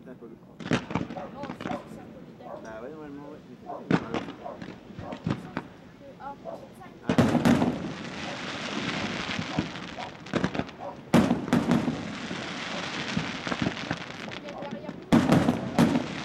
un peu le croix. Non, c'est solidaire. Bah ouais, normalement, ouais. Ah, il y a de l'arrière-plan.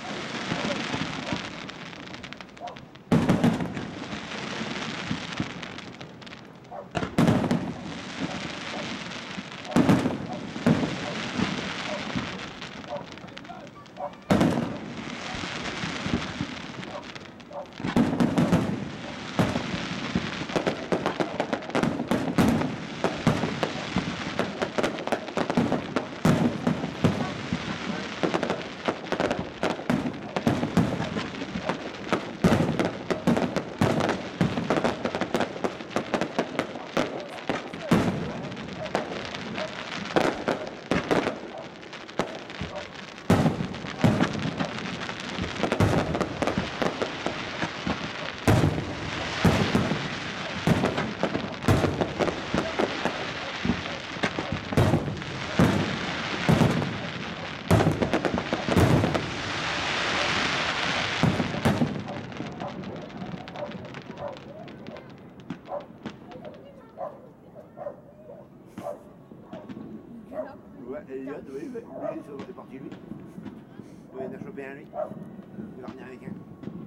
Ouais, Elliot, oui, lui, c'est parti lui. Oui, il en a chopé un lui. Il va revenir avec un.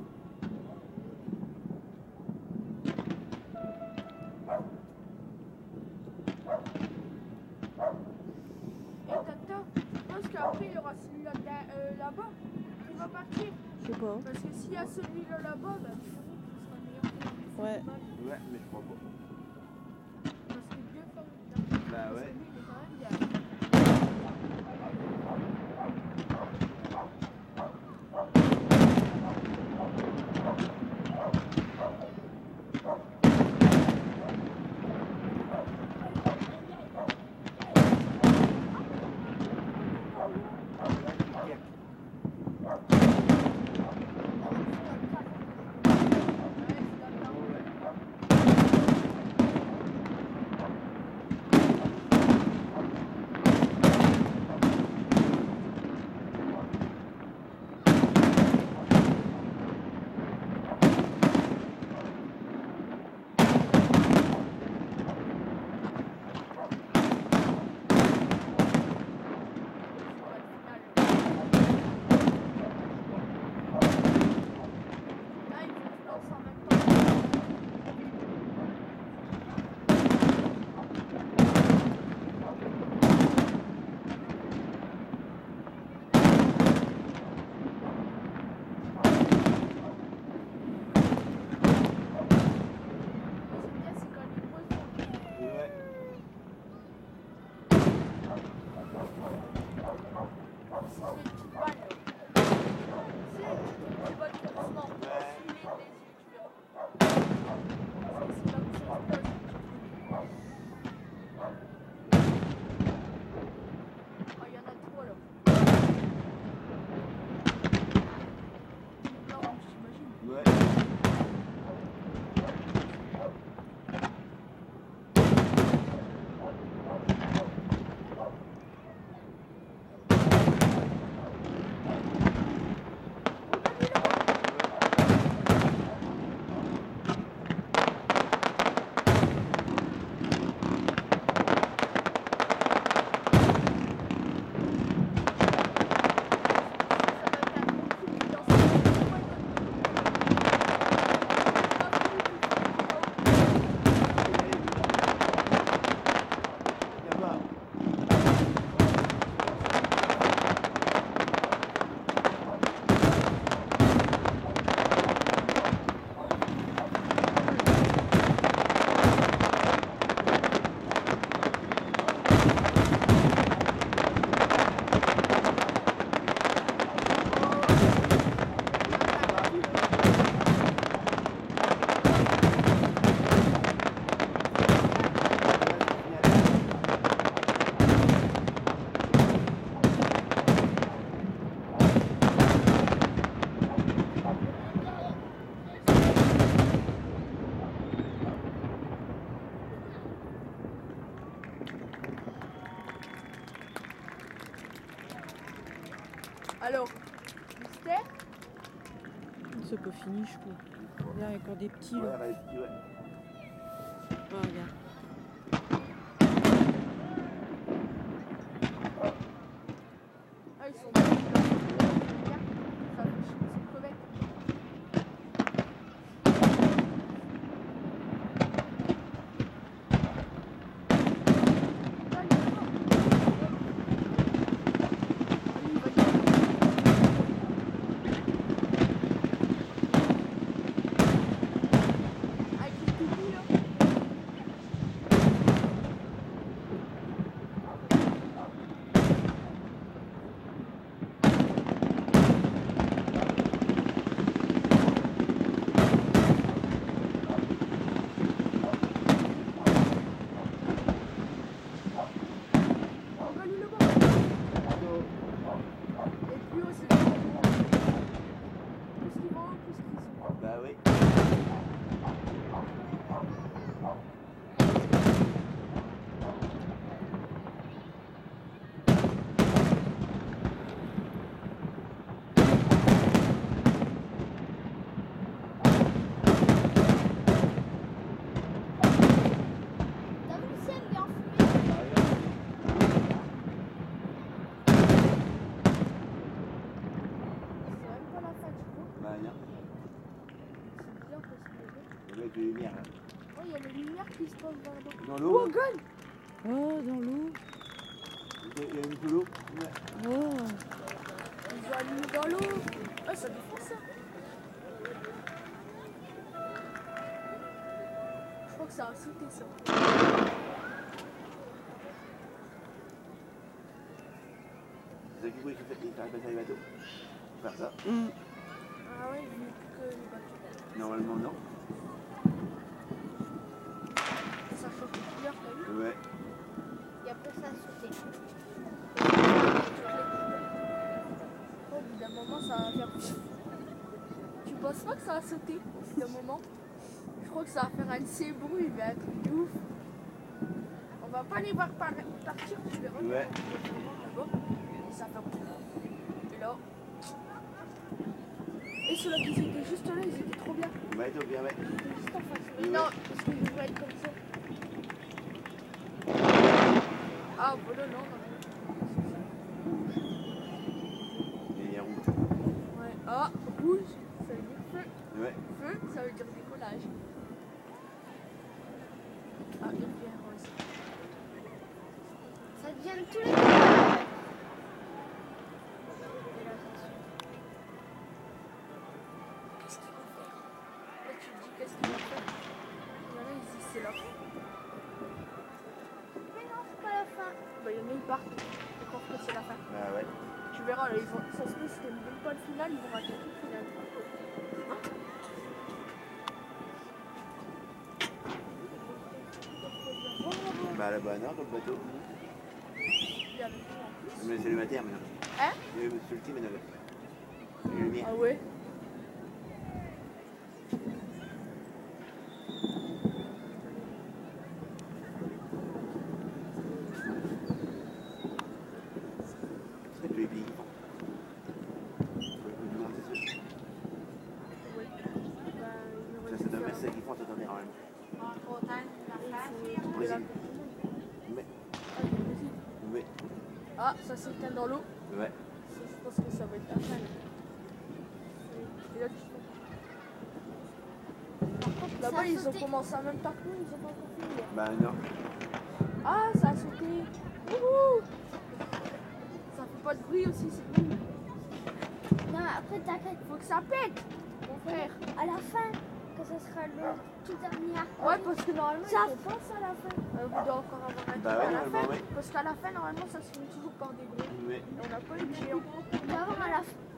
Et Tata, je pense qu'après il y aura celui-là là-bas qui va partir. Je sais pas. Parce que s'il y a celui-là là-bas, bah, il sera meilleur. Ouais. Ouais, mais je crois pas. Parce que deux fois, Bah ouais. celui, il est quand même bien. Là, il faut que je lance en même temps. C'est bien, c'est quand les grosses vont. Ouais. Si j'ai une petite balle, là. Si, une petite balle qui ressemble un peu Ouais. filet des yeux, tu verras. Parce que c'est là où ça explose. Oh, il y en a trois là. Blanc, j'imagine. Ouais. Alors, mystère. C'est pas fini, je trouve. Là, il y a encore des petits. Ouais, Là. bah, ouais. Oh, regarde. Ah, ils sont bien. Ça fait chier, ils sont crevettes. Bah oui. Bah non. Avec les lumières là. Oh, il y a les lumières qui se passent dans Dans l'eau. l'eau. Oh, gun. Oh, dans l'eau. Il y a une sous l'eau. Ouais. Oh. Ils ont allumé dans l'eau. Ah, ça défonce ça. Je crois que ça a sauté ça. C'est ça qu'il faut qu'il fasse passer les bateaux. Faire ça. Ah ouais, vu que les bateaux. Normalement non. Ça change de couleur, t'as vu? Ouais. Et après ça a sauté. Oh, au bout d'un moment, ça va faire. Tu penses pas que ça va sauter au bout d'un moment? Je crois que ça va faire un de ces bruits, mais un truc de ouf. On va pas les voir partir, tu verras. Ouais. Là-bas. Et ça va faire. Et là. Et ceux-là qui étaient juste là, ils étaient trop bien. Ouais, t'as bien, ouais. Ils étaient juste en face. Oui, Non, ouais. parce qu'ils devraient être comme ça. Ah, voilà, non, non. Et il y a rouge. Ouais. Ah, rouge, ça veut dire feu. Ouais. Feu, ça veut dire décollage. Ah, il revient rose. Ça devient tous les couleurs. Qu'est-ce qu'il va faire? Là, tu te dis qu'est-ce qu'il va faire? Il y en a, ils disent c'est la fin. Mais non, c'est pas la fin. Bah, il y en a, ils partent. Ils croient que c'est la fin. Bah ouais. Tu verras, là, ils vont... ça se peut, c'était même pas le final, ils vont rater tout le final. Bah là-bas, non, dans le bateau. Il y avait tout en plus. Mais c'est le matin maintenant. Hein? C'est le petit maintenant. Les lumières. Ah ouais? C'est tous les pays. Faut du monde, c'est sûr. Ouais. Bah, il aurait Ça, dû c'est dommage, faire- c'est qu'ils font tout en normalement. il faut- Brésil. Mais, Ah, le Brésil. mais, Ah, ça s'éteint dans l'eau. ouais. Ça, je pense que ça va être la fin. Et là, tu fais- Là-bas, Ça a ils ont sauté. commencé en même temps que nous, ils ont pas encore fini. Bah non. Ah, ça a sauté. Wouhou! Ça fait pas de bruit aussi, c'est cool. Non, après t'inquiète. Faut que ça pète, mon frère. À la fin, quand ça sera le tout dernier. Ouais, parce que normalement, Ça- ils font pas ça à la fin. On doit encore avoir un Bah truc ouais, à la normalement, fin. ouais. Parce qu'à la fin, normalement, ça se finit toujours par des gros. Mais, Et on n'a pas eu de géant. On va voir à la fin.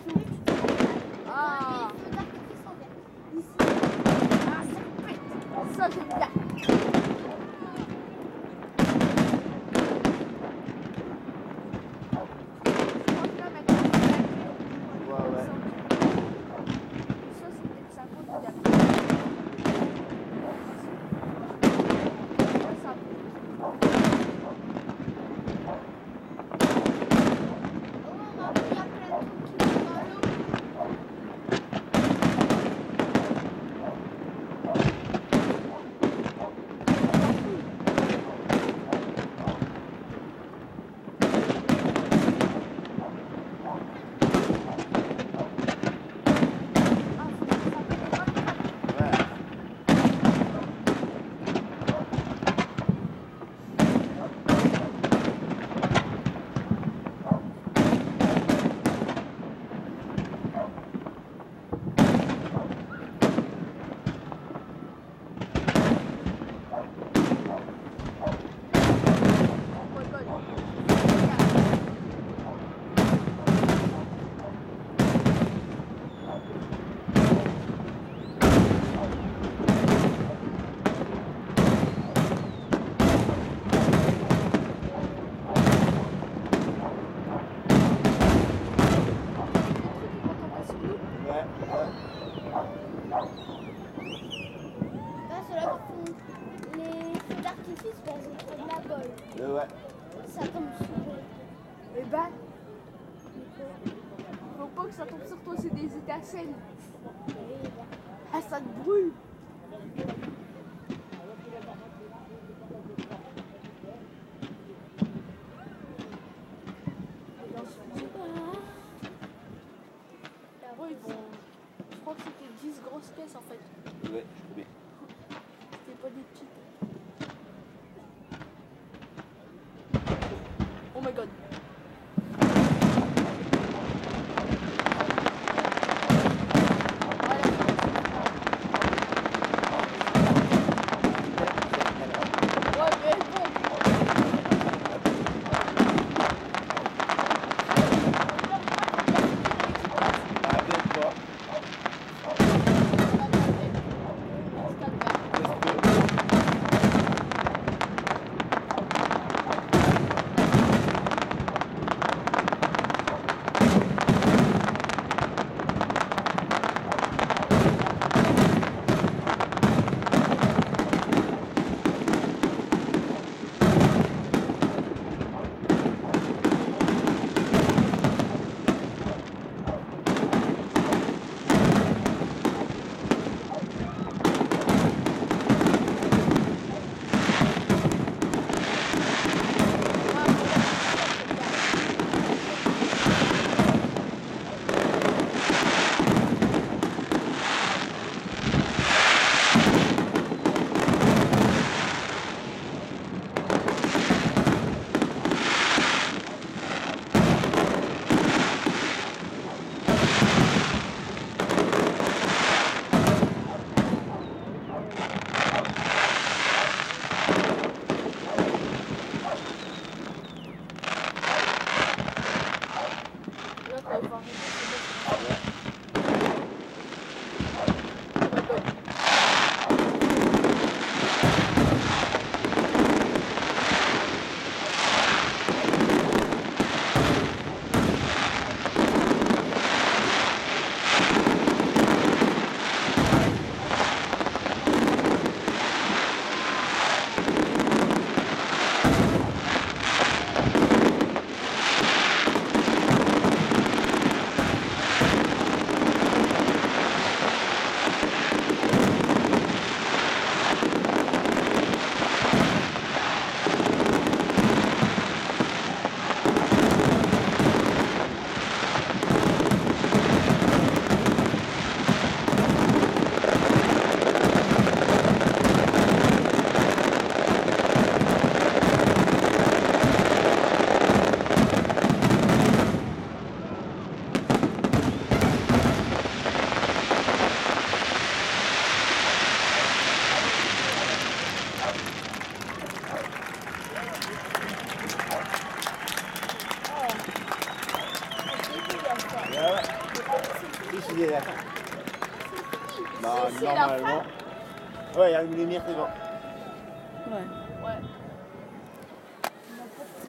Ah! Les feux d'artifice en vert. Ici. Ah, ça pète! Ça, j'aime bien. ouais, ouais. Ça, c'est peut-être ça qu'on dit. Ça Oh, on va il y a plein Ouais. Ça tombe sur Eh ben, faut pas que ça tombe sur toi, c'est des étincelles. Ah, ça te brûle. Là-bas, ils vont. Je crois que c'était 10 grosses caisses en fait. Ouais, je connais. C'était pas des petites. Oh my god. Ouais, mais bon. Ah, peut-être pas. Il est là. Bah, C'est la normalement. Ouais, il y a une lumière, c'est bon. Ouais.